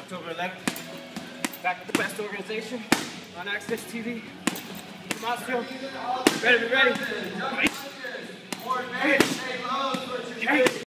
October 11th. Back with the best organization on Access TV. Damacio, ready to be ready.